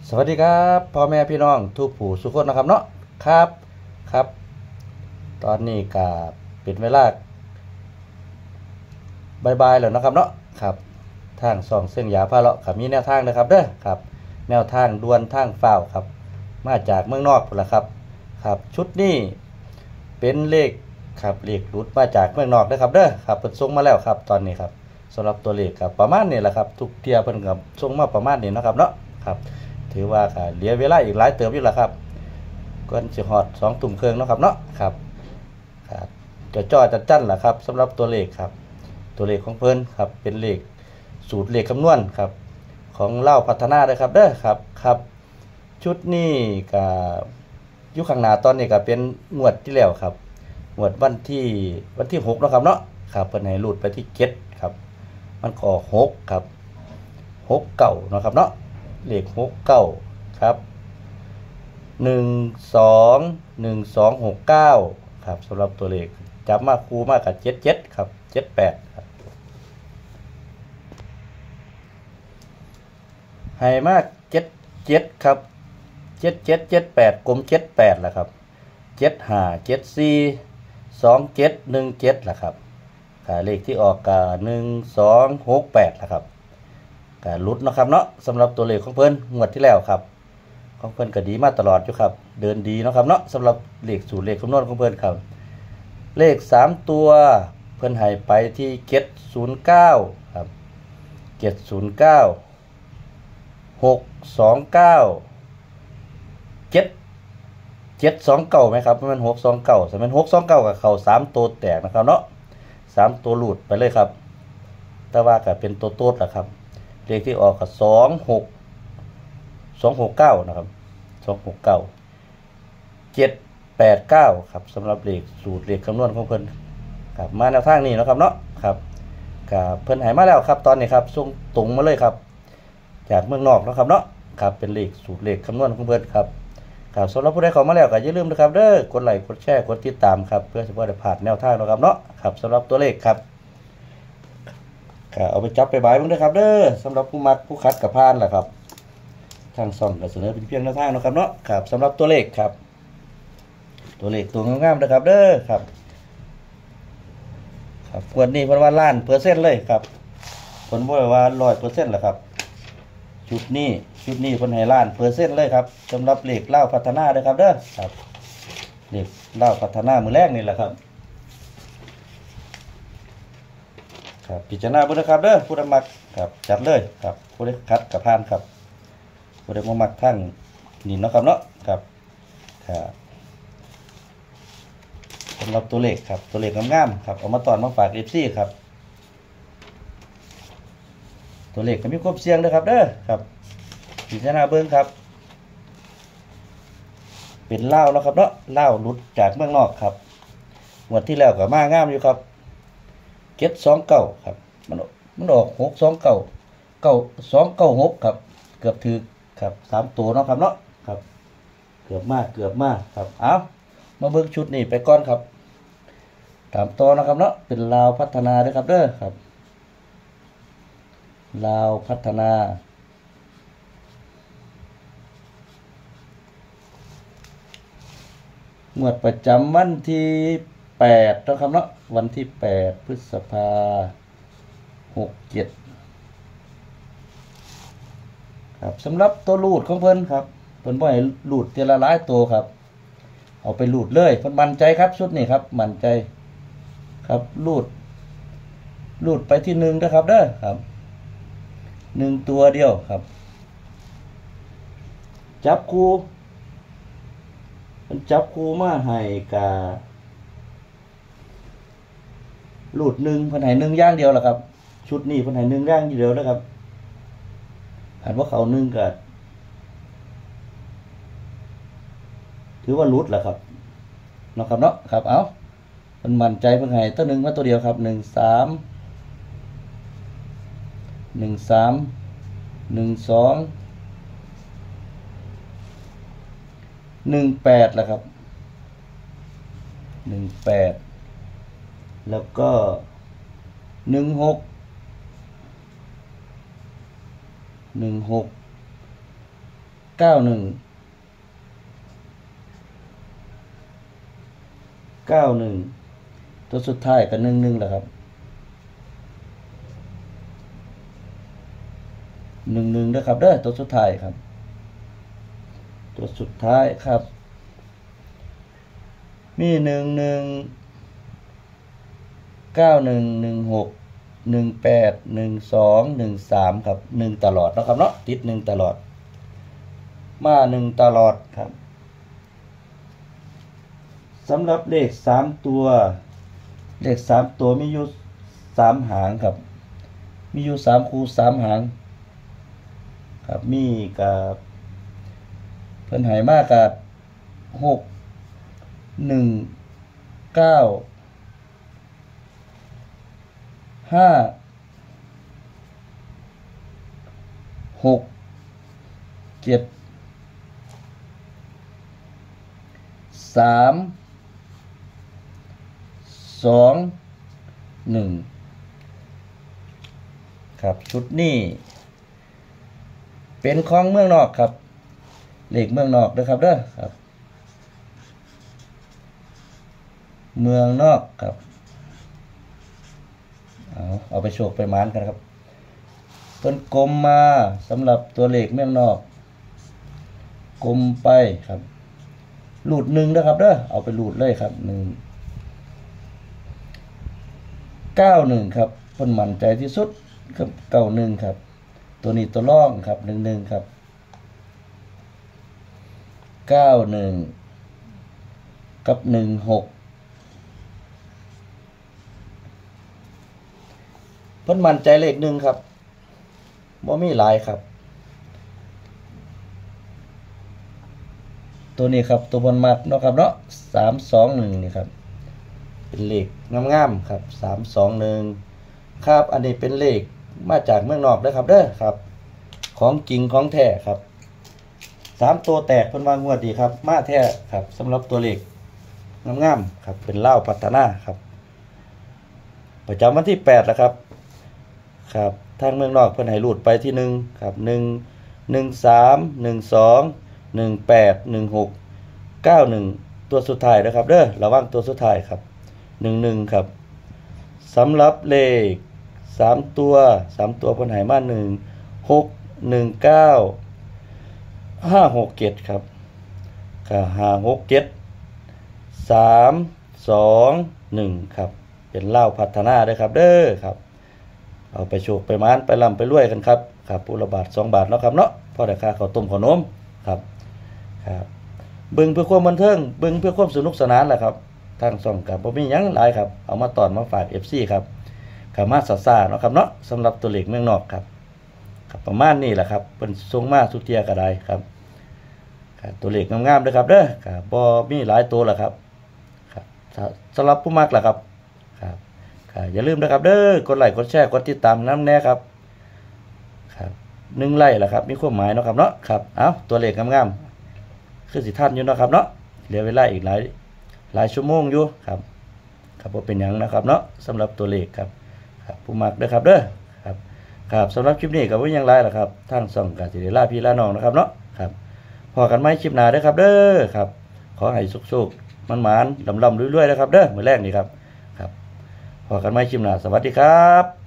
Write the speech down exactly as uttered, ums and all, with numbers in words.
สวัสดีครับพ่อแม่พี่น้องทุกผู้ทุกคนนะครับเนาะครับครับตอนนี้ก็เป็นเวลาบ่ายๆแล้วนะครับเนาะครับทางส่องเส้นยาพาเลาะครับมีแนวทางนะครับเด้อครับแนวทางด่วนทางฟ้าวครับมาจากเมืองนอกพุ่นล่ะครับครับชุดนี้เป็นเลขครับเลขหลุดมาจากเมืองนอกนะครับเด้อครับเพิ่นส่งมาแล้วครับตอนนี้ครับสำหรับตัวเลขครับประมาณนี้แหละครับทุกเที่ยเพิ่นก็ส่งมาประมาณนี้นะครับเนาะครับถือว่าก็เหลือเวลาอีกหลายเติบอยู่ล่ะครับก่อนสิฮอดสองทุ่มครึ่งเนาะครับเนาะครับครับจะจ้อจัดจั่นล่ะครับสำหรับตัวเลขครับตัวเลขของเพิ่นครับเป็นเลขสูตรเลขคำนวณครับของเล่าพัฒนาเด้อครับเด้อครับครับชุดนี้ก็อยู่ข้างหน้าตอนนี้ก็เป็นงวดที่แล้วครับงวดวันที่วันที่หกเนาะครับเนาะครับเพิ่นให้รูดไปที่เจ็ดครับมันก็ออกหกครับหกเก้าเนาะครับเนาะเลขหกเก้าครับหนึ่งสองหนึ่งสองหกเก้าครับสำหรับตัวเลขจับมาคู่มากับเจ็ดเจ็ดครับเจ็ดแปดครับให้มาเจ็ดเจ็ดครับเจ็ดเจ็ดเจ็ดแปดกลมเจ็ดแปดแหละครับเจ็ดห้าเจ็ดสี่สองเจ็ดหนึ่งเจ็ดแหละครับค่าเลขที่ออกกาหนึ่งสองหกแปดแหละครับกาลุดนะครับเนาะสำหรับตัวเลขของเพิ่นงวดที่แล้วครับของเพิ่นก็ดีมาตลอดอยู่ครับเดินดีนะครับเนาะสำหรับเลขสูตรเลขคำนวณของเพิ่นครับเลขสามตัวเพิ่นให้ไปที่เจ็ดศูนย์เก้าครับเจ็ดศูนย์เก้าหกสองเก้าเจ็ดเจ็ดสองเก้าไหมครับมันหกสองเก้าแต่มันหกสองเก้ากับเขาสามตัวแตกนะครับเนาะสามตัวหลุดไปเลยครับแต่ว่าก็เป็นตัวโต๊ดแหละครับเลขที่ออกกับสองหกสองหกเก้านะครับสองหกเก้าเจ็ดแปดเก้าครับสำหรับเลขสูตรเลขคำนวณของเพิ่นครับมาแนวทางนี้นะครับเนาะครับกับเพิ่นหายมาแล้วครับตอนนี้ครับส่งตรงมาเลยครับจากเมืองนอกนะครับเนาะครับเป็นเลขสูตรเลขคำนวณของเพิ่นครับครับสำหรับผู้ใดเข้ามาแล้วก็อย่าลืมนะครับเด้อกดไลค์กดแชร์กดติดตามครับเพื่อจะบ่ได้พลาดแนวทางนะครับเนาะครับสำหรับตัวเลขครับก็เอาไปจับไปบายมึงด้วยครับเด้อสำหรับผู้มักผู้คัดกับพานแหละครับทางซ่องก็เสนอเป็นเพียงแนวทางนะครับเนาะครับสำหรับตัวเลขครับตัวเลขตัวงามๆนะครับเด้อครับครับวันนี้เพิ่นว่าล้านเปอร์เซ็นต์เลยครับเพิ่นบ่ว่า ร้อยเปอร์เซ็นต์ แหละครับชุดนี้ชุดนี้เพิ่นให้ล้านเปอร์เซ็นต์เลยครับสำหรับเลขเล่าพัฒนาเด้อครับเด้อครับเลขเล่าพัฒนามื้อแรกนี่แหละครับครับพิจารณาเบิ่งนะครับเด้อผู้ใดมักครับจัดเลยครับผู้ใดคัดกับพานครับผู้ใดบ่มักทั้งนี่เนาะครับเนาะครับครับสำหรับตัวเลขครับตัวเลขงามๆครับเอามาตอนมาฝาก เอฟ ซี ครับตัวเลขก็มีความเสี่ยงนะครับเด้อครับพิจารณาเบิ่งครับเป็นเล่าแล้วครับเนาะเล่าหลุดจากเมืองนอกครับงวดที่แล้วก็มางามอยู่ครับเจ็ดสองเก้าครับมันมันออกหกสองเก้าเก้าสองเก้าหกครับเกือบถือครับสามตัวเนาะครับเนาะครับเกือบมากเกือบมากครับเอามาเบิ่งชุดนี้ไปก่อนครับตามต่อนะครับเนาะเป็นลาวพัฒนาด้วยครับเด้อครับลาวพัฒนางวดประจำวันที่แปดนะครับเนาะวันที่แปดพฤษภาหกเจ็ดครับสำหรับตัวรูดของเพิ่นครับเพิ่นบ่ให้รูดทีละหลายตัวครับเอาไปรูดเลยเพิ่นมั่นใจครับชุดนี้ครับมั่นใจครับรูดรูดไปที่หนึ่งนะครับเด้อครับหนึ่งตัวเดียวครับจับคู่มันจับคู่มาให้การูดหนึ่งเพิ่นให้หนึ่งอย่างเดียวแหละครับชุดนี้เพิ่นให้หนึ่งอย่างเดียวนะครับหันว่าเขาหนึ่งก็ถือว่ารูดแหละครับเนาะครับเนาะครับเอามันมั่นใจเพิ่นให้ตัวหนึ่งมาตัวเดียวครับหนึ่งสามหนึ่งสามหนึ่งสองหนึ่งแปดแหละครับหนึ่งแปดแล้วก็หนึ่งหกหนึ่งหกเก้าหนึ่งเก้าหนึ่งตัวสุดท้ายกับหนึ่งหนึ่งแหละครับหนึ่งหนึ่งนะครับเด้อตัวสุดท้ายครับตัวสุดท้ายครับมีหนึ่งหนึ่งเก้าหนึ่งหนึ่งหกหนึ่งแปดหนึ่งสองหนึ่งสามครับหนึ่งตลอดนะครับเนาะติดหนึ่งตลอดมาหนึ่งตลอดครับสำหรับเลขสามตัวเลขสามตัวมีอยู่สามหางครับมีอยู่สามคู่สามหางครับมีกับเพิ่นให้มากับหกหนึ่งเก้าห้าหกเจ็ดสามสองหนึ่งครับชุดนี้เป็นของเมืองนอกครับเลขเมืองนอกนะครับเด้อครับเมืองนอกครับเอาเอาไปโชคไปมานกันครับต้นกลมมาสำหรับตัวเลขเมืองนอกกลมไปครับหลุดหนึ่งนะครับเด้อเอาไปหลุดเลยครับหนึ่งเก้าหนึ่งครับเพิ่นมั่นใจที่สุดครับเก้าหนึ่งครับตัวนี้ตัวร่องครับหนึ่งหนึ่งครับเก้าหนึ่งกับหนึ่งหกเพิ่นมั่นใจเลขหนึ่งครับบ่มีหลายครับตัวนี้ครับตัวบนมักเนาะครับเนาะสามสองหนึ่งนี่ครับเป็นเลขงามๆครับสามสองหนึ่งครับอันนี้เป็นเลขมาจากเมืองนอกเด้อครับเด้อครับของจริงของแท้ครับสามตัวแตกเพิ่นว่างวดดีครับมาแท้ครับสำหรับตัวเลขงามๆครับเป็นเล่าพัฒนาครับประจำวันที่แปดแล้วครับครับทางเมืองนอกเพิ่นให้รูดไปที่หนึ่งครับหนึ่งหนึ่งสามหนึ่งสองหนึ่งแปดหนึ่งหกเก้าหนึ่งตัวสุดท้ายนะครับเด้อระวังตัวสุดท้ายครับหนึ่งหนึ่งครับสำหรับเลขสามตัวสามตัวเพิ่นให้มาหนึ่งหกหนึ่งเก้าห้าหกเจ็ดครับก็ห้าหกเจ็ดสามสองหนึ่งครับเป็นเล่าพัฒนาเด้อครับเด้อครับเอาไปโชคไปมานไปลำไปรวยกันครับครับปุระบาทสองบาทเนาะครับเนาะพอได้ค่าข้าวต้มขนมครับครับเบิ่งเพื่อความบันเทิงเบิ่งเพื่อความสนุกสนานแหละครับทางช่องกับบ่มีหยังหลายครับเอามาตอนมาฝาก เอฟ ซี ครับขามาซ่าๆเนาะครับเนาะสำหรับตัวเลขเมืองนอกครับครับประมาณนี้แหละครับเพิ่นส่งมาสุเทียก็ได้ครับครับตัวเลขงามๆเด้อครับเด้อครับบ่มีหลายตัวแหละครับครับสำหรับผู้มักล่ะครับครับอย่าลืมนะครับเด้อกดไลค์กดแชร์กดติดตามน้ำแน่ครับครับหนึ่งไลค์ล่ะครับมีความหมายเนาะครับเนาะครับเอาตัวเลขงามๆคือสิท่านอยู่เนาะครับเนาะเหลือเวลาอีกหลายหลายชั่วโมงอยู่ครับครับบ่เป็นหยังนะครับเนาะสำหรับตัวเลขครับครับผู้มักเด้อครับเด้อครับครับสำหรับคลิปนี้ก็บ่ยังหลายล่ะครับทางช่องก็สิได้ลาพี่ลาน้องนะครับเนาะครับพอกันใหม่คลิปหน้าเด้อครับเด้อครับขอให้สุขๆมันหมานลำๆรวยๆนะครับเด้อมื้อแรกนี่ครับครับพอกันใหม่คลิปหน้าสวัสดีครับ